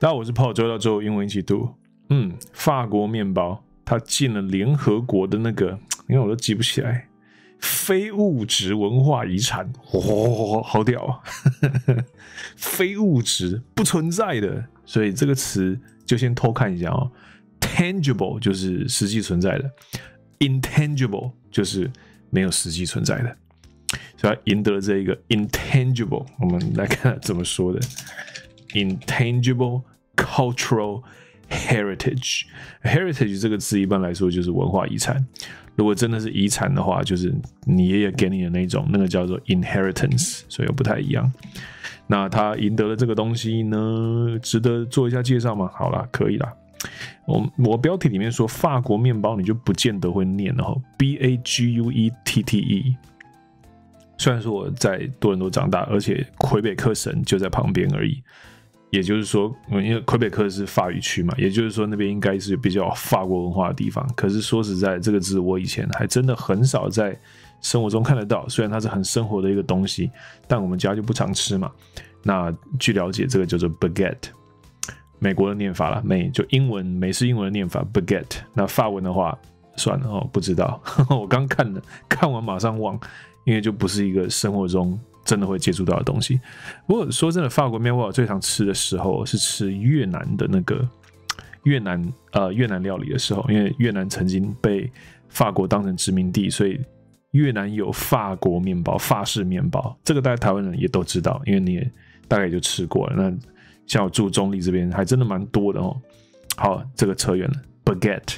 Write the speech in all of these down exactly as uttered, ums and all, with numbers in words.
大家好，我是泡周到周英文一起读。嗯，法国面包它进了联合国的那个，因为我都记不起来，非物质文化遗产，哦，好屌啊！非物质不存在的，所以这个词就先偷看一下哦。Tangible 就是实际存在的 ，intangible 就是没有实际存在的，所以它赢得了这一个 intangible。我们来看怎么说的 ，intangible cultural heritage。heritage 这个字一般来说就是文化遗产，如果真的是遗产的话，就是你爷爷给你的那种，那个叫做 inheritance， 所以又不太一样。那他赢得了这个东西呢，值得做一下介绍吗？好啦，可以啦。我我标题里面说法国面包，你就不见得会念了 B A G U E T T E。虽然说我在多伦多长大，而且魁北克省就在旁边而已，也就是说，因为魁北克是法语区嘛，也就是说那边应该是比较法国文化的地方。可是说实在，这个字我以前还真的很少在生活中看得到。虽然它是很生活的一个东西，但我们家就不常吃嘛。那据了解，这个叫做 baguette。美国的念法啦，美就英文美式英文的念法 baguette。那法文的话，算了哦，不知道。我刚看了，看完马上忘，因为就不是一个生活中真的会接触到的东西。不过说真的，法国面包我最常吃的时候是吃越南的那个越南呃越南料理的时候，因为越南曾经被法国当成殖民地，所以越南有法国面包、法式面包，这个大家台湾人也都知道，因为你也大概也就吃过了。那像我住中立这边还真的蛮多的哦。好，这个扯远了 ，baguette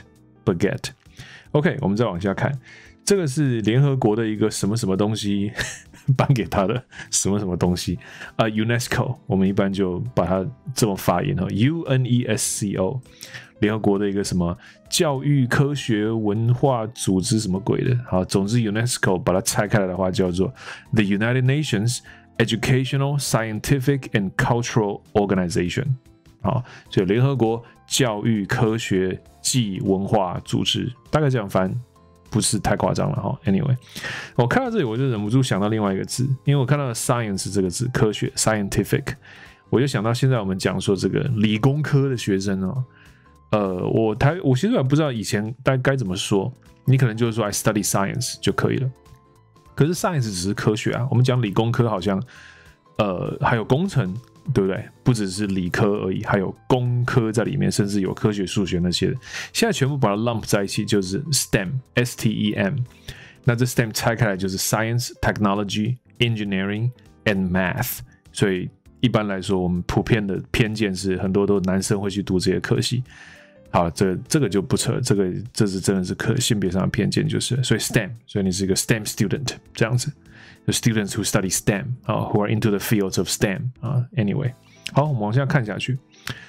baguette。OK， 我们再往下看，这个是联合国的一个什么什么东西颁给他的什么什么东西啊、uh, ？UNESCO， 我们一般就把它这么发音哦 ，U N E S C O， 联合国的一个什么教育、科学、文化组织什么鬼的。好，总之 UNESCO 把它拆开来的话叫做 The United Nations。Educational, Scientific and Cultural Organization， 好，所以联合国教育、科学暨文化组织，大概这样翻，不是太夸张了哈。Anyway， 我看到这里我就忍不住想到另外一个字，因为我看到了 science 这个字，科学 scientific， 我就想到现在我们讲说这个理工科的学生哦，呃，我台我其实也不知道以前大概该怎么说，你可能就是说 I study science 就可以了。可是 science 只是科学啊，我们讲理工科好像，呃，还有工程，对不对？不只是理科而已，还有工科在里面，甚至有科学、数学那些的。现在全部把它 lump 在一起，就是 STEM，S T E M。那这 STEM 拆开来就是 Science, Technology, Engineering and Math。所以一般来说，我们普遍的偏见是很多都男生会去读这些科系。好，这这个就不扯，这个这是真的是科性别上的偏见，就是所以 STEM， 所以你是一个 STEM student 这样子 ，the students who study STEM 啊、uh, ，who are into the fields of STEM 啊、uh, ，anyway， 好，我们往下看下去，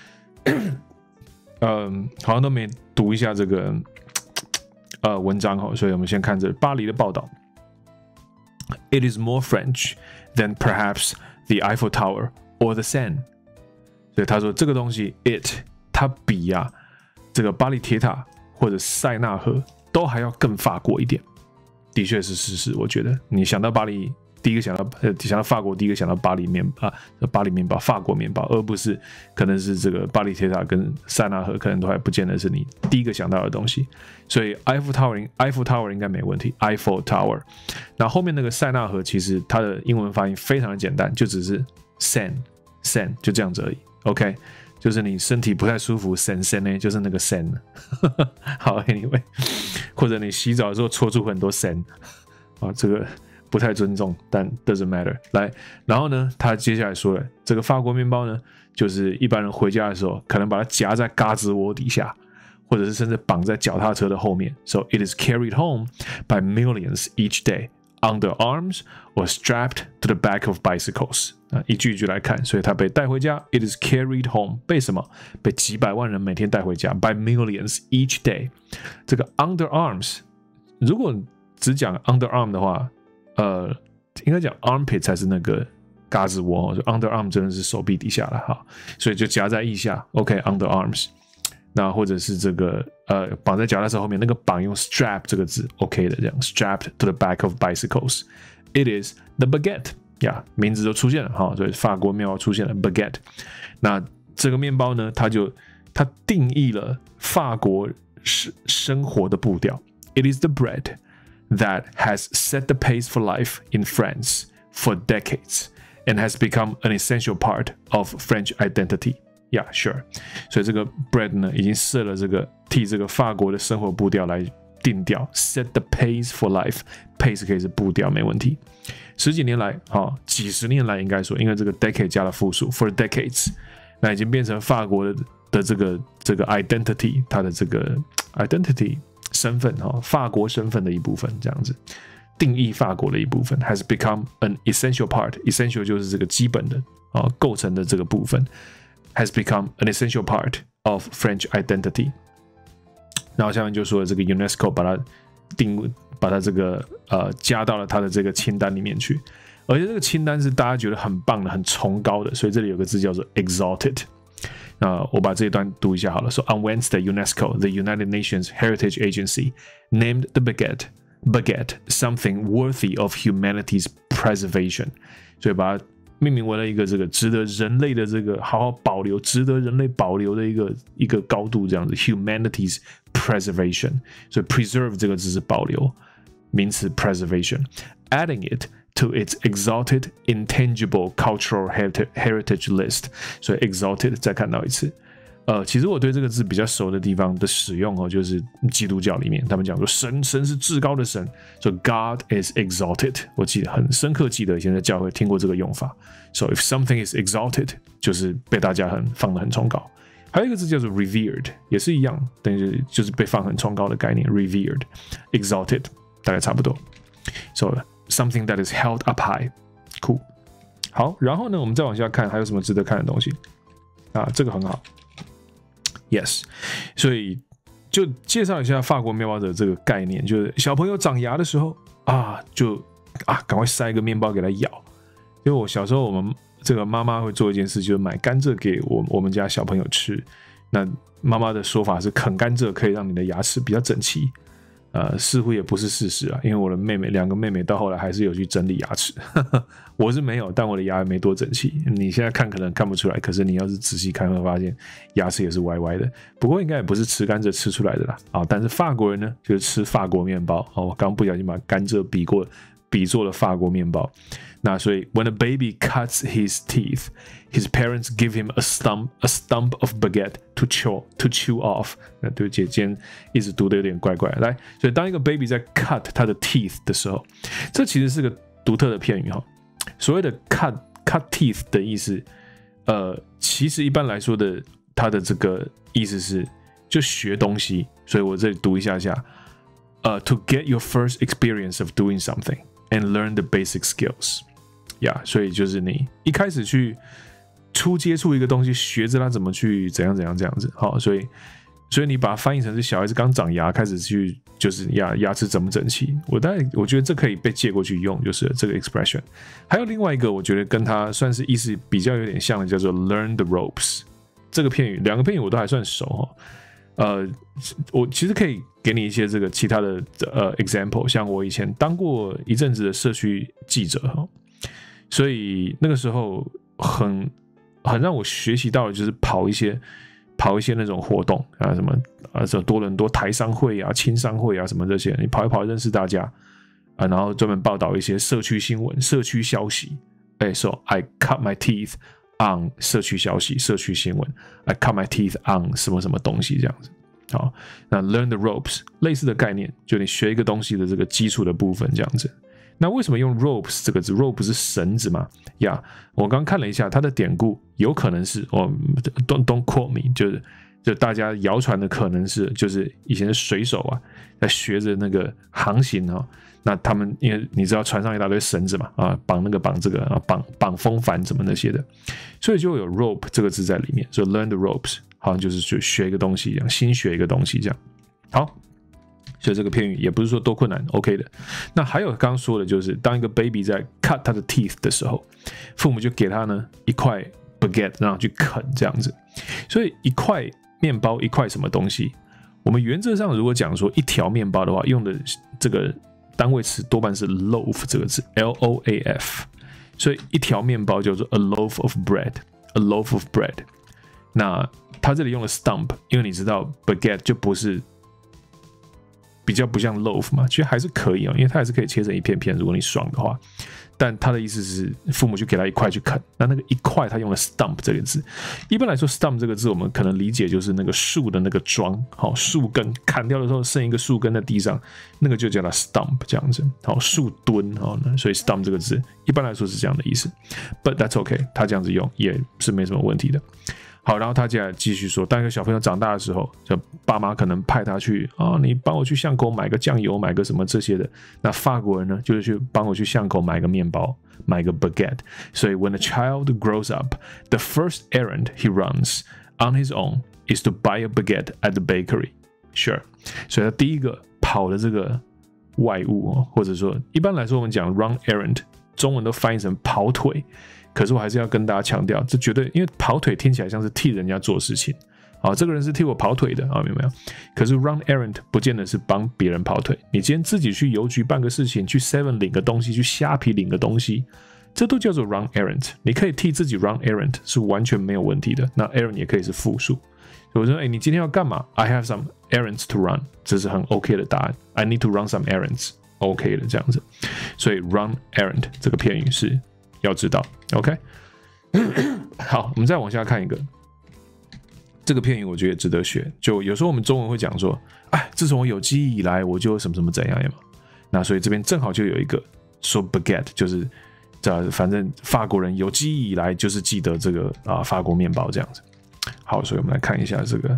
嗯，好像都没读一下这个呃文章哈，所以我们先看这巴黎的报道。It is more French than perhaps the Eiffel Tower or the Seine， 所以他说这个东西 ，it 它比呀、啊。这个巴黎铁塔或者塞纳河都还要更法国一点，的确是事实。我觉得你想到巴黎，第一个想到呃想到法国，第一个想到巴黎面啊，巴黎面包、法国面包，而不是可能是这个巴黎铁塔跟塞纳河，可能都还不见得是你第一个想到的东西。所以 Eiffel Tower，Eiffel Tower 应该没问题 ，Eiffel Tower。那后面那个塞纳河，其实它的英文发音非常的简单，就只是 Seine，Seine 就这样子而已。OK。就是你身体不太舒服，sen sen 呢，就是那个 sen。好 ，anyway， 或者你洗澡的时候搓出很多 sen， 啊，这个不太尊重，但 doesn't matter。来，然后呢，他接下来说了，这个法国面包呢，就是一般人回家的时候，可能把它夹在嘎吱窝底下，或者是甚至绑在脚踏车的后面。So it is carried home by millions each day。Under arms or strapped to the back of bicycles 啊，一句一句来看，所以它被带回家。It is carried home， 被什么？被几百万人每天带回家。By millions each day。这个 under arms， 如果只讲 under arm 的话，呃，应该讲 armpit 才是那个嘎吱窝，就 under arm 真的是手臂底下了哈，所以就夹在腋下。OK，under arms。那或者是这个呃绑在脚踏车后面，那个绑用 strap 这个字 OK 的，这样 strapped to the back of bicycles。It is the baguette， 呀、yeah, 名字都出现了哈，所以法国面包出现了 baguette。那这个面包呢，它就它定义了法国生活的步调。It is the bread that has set the pace for life in France for decades and has become an essential part of French identity. Yeah, sure. 所以这个 bread 呢，已经设了这个替这个法国的生活步调来定调。Set the pace for life. Pace 可以是步调，没问题。十几年来，哦，几十年来应该说，因为这个 decade 加了复数 for decades， 那已经变成法国的的这个这个 identity， 它的这个 identity 身份哈、哦，法国身份的一部分，这样子定义法国的一部分 has become an essential part。essential 就是这个基本的啊、哦，构成的这个部分 has become an essential part of French identity。然后下面就说了这个 UNESCO 把它定把它这个呃加到了它的这个清单里面去，而且这个清单是大家觉得很棒的、很崇高的，所以这里有个字叫做 exalted。那我把这一段读一下好了。So on Wednesday, UNESCO, the United Nations Heritage Agency, named the baguette baguette something worthy of humanity's preservation。所以把它命名为了一个这个值得人类的这个好好保留、值得人类保留的一个一个高度，这样子 humanity's preservation。所以 preserve 这个字是保留，名词 preservation。Adding it to its exalted intangible cultural heritage list。所以 exalted 再看到一次。呃，其实我对这个字比较熟的地方的使用哦，就是基督教里面他们讲说神神是至高的神，所以 God is exalted。我记得很深刻，记得以前在教会听过这个用法。So if something is exalted， 就是被大家很放得很崇高。还有一个字叫做 revered， 也是一样，等于就是被放很崇高的概念 ，revered、exalted 大概差不多。So something that is held up high， cool。好，然后呢，我们再往下看，还有什么值得看的东西啊？这个很好。Yes， 所以就介绍一下法国面包的这个概念，就是小朋友长牙的时候啊，就啊赶快塞一个面包给他咬。因为我小时候，我们这个妈妈会做一件事，就是买甘蔗给我我们家小朋友吃。那妈妈的说法是，啃甘蔗可以让你的牙齿比较整齐。呃，似乎也不是事实啊，因为我的妹妹两个妹妹到后来还是有去整理牙齿，我是没有，但我的牙没多整齐。你现在看可能看不出来，可是你要是仔细看会发现牙齿也是歪歪的。不过应该也不是吃甘蔗吃出来的啦啊！但是法国人呢，就是吃法国面包哦。我刚不小心把甘蔗比过比作了法国面包。那所以 when a baby cuts his teeth, his parents give him a stump a stump of baguette to chew to chew off。那对不起，今天一直读的有点怪怪。来，所以当一个 baby 在 cut 他的 teeth 的时候，这其实是个独特的片语哈。所谓的 cut cut teeth 的意思，呃，其实一般来说的，它的这个意思是就学东西。所以我这里读一下下，呃 ，to get your first experience of doing something and learn the basic skills。呀、yeah, ，所以就是你一开始去初接触一个东西，学着它怎么去怎样怎样这样子，好，所以所以你把它翻译成是小孩子刚长牙，开始去就是牙牙齿怎么整齐。我大概我觉得这可以被借过去用，就是这个 expression。还有另外一个，我觉得跟它算是意思比较有点像的，叫做 learn the ropes。这个片语，两个片语我都还算熟哈。呃，我其实可以给你一些这个其他的呃 example， 像我以前当过一阵子的社区记者哈。所以那个时候很很让我学习到的就是跑一些跑一些那种活动啊，什么啊，什么多伦多台商会啊、青商会啊什么这些，你跑一跑认识大家啊，然后专门报道一些社区新闻、社区消息。哎 ，so I cut my teeth on 社区消息、社区新闻 ，I cut my teeth on 什么什么东西这样子。好，那 learn the ropes 类似的概念，就你学一个东西的这个基础的部分这样子。那为什么用 ropes 这个字 ？rope 是绳子嘛？呀、yeah, ，我刚看了一下它的典故，有可能是哦、oh, ，don't don't quote me， 就是就大家谣传的可能是就是以前的水手啊，在学着那个航行啊、哦，那他们因为你知道船上一大堆绳子嘛，啊，绑那个绑这个啊，绑绑风帆什么那些的，所以就有 rope 这个字在里面，所以 learn the ropes 好像就是去学一个东西一样，新学一个东西这样，好。所以这个片语也不是说多困难 ，OK 的。那还有刚刚说的就是，当一个 baby 在 cut 他的 teeth 的时候，父母就给他呢一块 baguette 让他去啃这样子。所以一块面包一块什么东西，我们原则上如果讲说一条面包的话，用的这个单位词多半是 loaf 这个字 ，L O A F。所以一条面包叫做 a loaf of bread，a loaf of bread。 那他这里用了 stump， 因为你知道 baguette 就不是比较不像 loaf 嘛，其实还是可以哦，因为它还是可以切成一片片，如果你爽的话。但他的意思是，父母就给他一块去啃，那那个一块他用了 stump 这个字。一般来说 ，stump 这个字我们可能理解就是那个树的那个桩，好，树根砍掉的时候剩一个树根在地上，那个就叫它 stump 这样子，好，树墩，好，所以 stump 这个字一般来说是这样的意思。But that's okay， 他这样子用也是没什么问题的。好，然后他接下来继续说，当一个小朋友长大的时候，就爸妈可能派他去啊、哦，你帮我去巷口买个酱油，买个什么这些的。那法国人呢，就是去帮我去巷口买个面包，买个 baguette。所以 when a child grows up, the first errand he runs on his own is to buy a baguette at the bakery. Sure， 所以他第一个跑的这个外务哦，或者说一般来说我们讲 run errand， 中文都翻译成跑腿。可是我还是要跟大家强调，这绝对因为跑腿听起来像是替人家做事情，啊，这个人是替我跑腿的啊，明白没有？可是 run errand 不见得是帮别人跑腿，你今天自己去邮局办个事情，去 seven 领个东西，去虾皮领个东西，这都叫做 run errand。你可以替自己 run errand 是完全没有问题的。那 errand 也可以是复数。我说，哎，你今天要干嘛 ？I have some errands to run， 这是很 OK 的答案。I need to run some errands，OK 的这样子。所以 run errand 这个片语是要知道。OK， 好，我们再往下看一个，这个片语我觉得值得学。就有时候我们中文会讲说，哎，自从我有记忆以来，我就什么什么怎样嘛。那所以这边正好就有一个说 baguette， 就是这反正法国人有记忆以来就是记得这个啊法国面包这样子。好，所以我们来看一下这个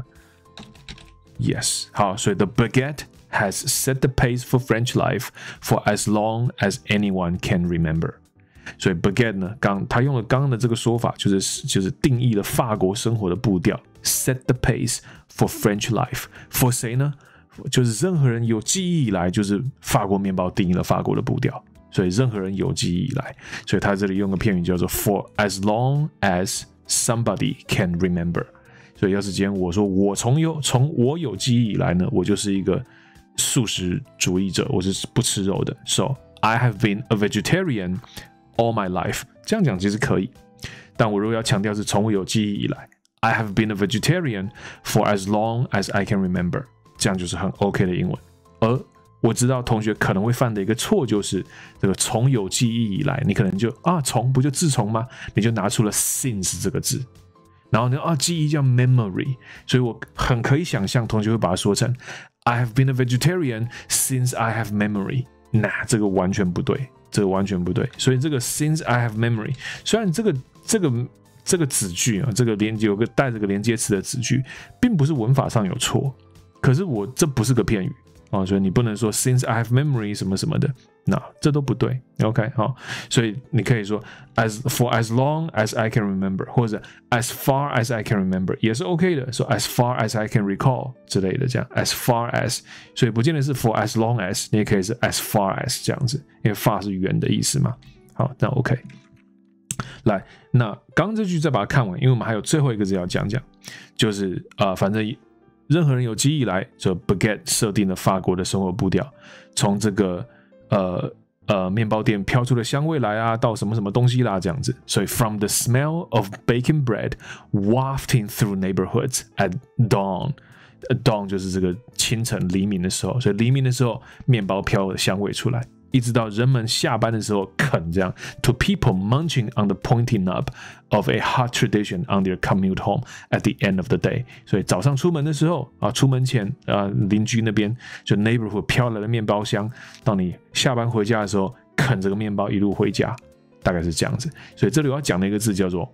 ，yes， 好，所以 the baguette has set the pace for French life for as long as anyone can remember。所以 baguette 呢，刚他用了刚刚的这个说法，就是就是定义了法国生活的步调 ，set the pace for French life for 谁呢？就是任何人有记忆以来，就是法国面包定义了法国的步调。所以任何人有记忆以来，所以他这里用个片语叫做 for as long as somebody can remember。所以要是今天我说我从有从我有记忆以来呢，我就是一个素食主义者，我是不吃肉的。So I have been a vegetarian。All my life， 这样讲其实可以，但我如果要强调是从我有记忆以来 ，I have been a vegetarian for as long as I can remember， 这样就是很 OK 的英文。而我知道同学可能会犯的一个错就是这个从有记忆以来，你可能就啊从不就自从吗？你就拿出了 since 这个字，然后呢啊记忆叫 memory， 所以我很可以想象同学会把它说成 I have been a vegetarian since I have memory， 那这个完全不对。这个完全不对，所以这个 since I have memory， 虽然这个这个这个子句啊，这个连有个带这个连接词的子句，并不是文法上有错，可是我这不是个片语啊，所以你不能说 since I have memory 什么什么的，那这都不对。OK， 好，所以你可以说 as for as long as I can remember， 或者 as far as I can remember 也是 OK 的，说 as far as I can recall 之类的，这样 as far as， 所以不见得是 for as long as， 你也可以是 as far as 这样子，因为 far 是远的意思嘛。好，那 OK， 来，那刚刚这句再把它看完，因为我们还有最后一个字要讲讲，就是啊、呃，反正任何人有记忆以来，就 baguette 设定了法国的生活步调，从这个呃。呃，面包店飘出的香味来啊，到什么什么东西啦，这样子。所以 from the smell of baking bread wafting through neighborhoods at dawn，dawn 就是这个清晨黎明的时候，所以黎明的时候，面包飘的香味出来，一直到人们下班的时候啃这样 ，to people munching on the pointy nub of a hot tradition on their commute home at the end of the day。所以早上出门的时候啊，出门前啊，邻居那边就 neighborhood 飘来的面包香，到你下班回家的时候啃这个面包一路回家，大概是这样子。所以这里我要讲的一个字叫做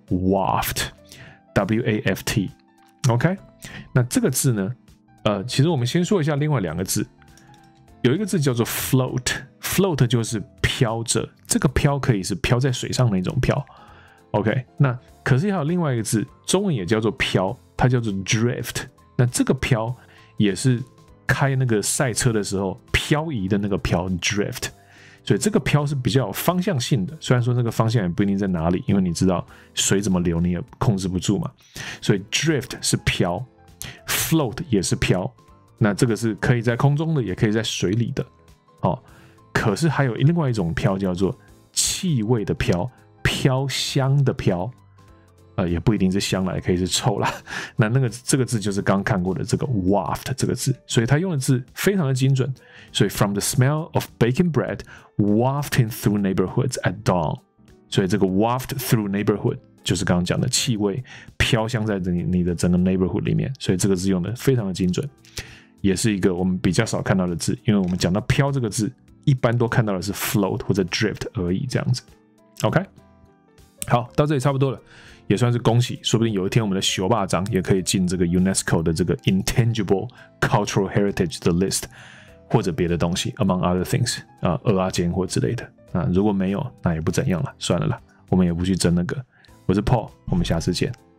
waft，W A F T。OK， 那这个字呢，呃，其实我们先说一下另外两个字。有一个字叫做 float，float 就是飘着，这个飘可以是飘在水上那种飘 ，OK， 那可是还有另外一个字，中文也叫做飘，它叫做 drift， 那这个飘也是开那个赛车的时候漂移的那个飘 drift， 所以这个飘是比较有方向性的，虽然说那个方向也不一定在哪里，因为你知道水怎么流你也控制不住嘛，所以 drift 是飘 ，float 也是飘。那这个是可以在空中的，也可以在水里的，哦。可是还有另外一种飘叫做气味的飘，飘香的飘呃，也不一定是香啦，也可以是臭啦。那那个这个字就是刚看过的这个 waft 这个字，所以他用的字非常的精准。所以 from the smell of baking bread wafting through neighborhoods at dawn， 所以这个 waft through neighborhood 就是刚刚讲的气味飘香在你你的整个 neighborhood 里面，所以这个字用的非常的精准，也是一个我们比较少看到的字，因为我们讲到飘这个字，一般都看到的是 float 或者 drift 而已，这样子。OK， 好，到这里差不多了。也算是恭喜，说不定有一天我们的熊霸掌也可以进这个 UNESCO 的这个 Intangible Cultural Heritage 的 list， 或者别的东西 ，among other things 啊，蚵仔煎或之类的啊。如果没有，那也不怎样了，算了啦，我们也不去争那个。我是 Paul， 我们下次见。